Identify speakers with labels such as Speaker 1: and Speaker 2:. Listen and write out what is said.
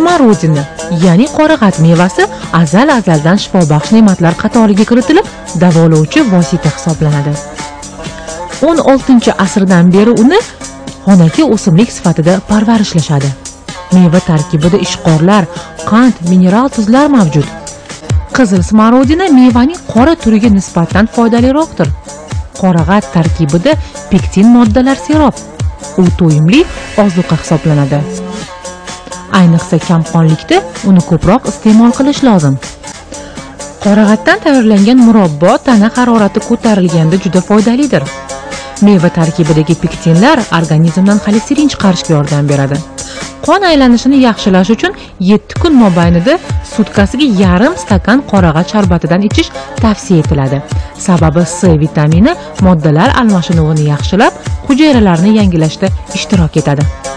Speaker 1: smorodina, ya'ni qorag'at mevasi azaldan shifobaxsh ne'matlar qatoriga kiritilib, davolovchi vosita hisoblanadi. 16-asrdan beri uni xonaki o'simlik sifatida parvarishlashadi. Meva tarkibida ishqorlar, qand, mineral tuzlar mavjud. Qizil smorodina mevaning qora turiga nisbatan foydaliroqdir. Qorag'at tarkibida pektin moddalar serob. U to'yimli ozuqa hisoblanadi. Ayniqsa kamqonlikda uni ko'proq iste'mol qilish lozim. Qorag'atdan tayyorlangan murabbo tana harorati ko'tarilganda juda foydalidir. Meva tarkibidagi pektinlar organizmdan xolesterin chiqarishga yordam beradi. Qon aylanishini yaxshilash uchun 7 kun mobaynida sutkasiga yarim stakan qorag'at sharbatidan ichish tavsiya etiladi. Sababi C vitamini moddalar almashinuvini yaxshilab, hujayralarni yangilashda ishtirok etadi.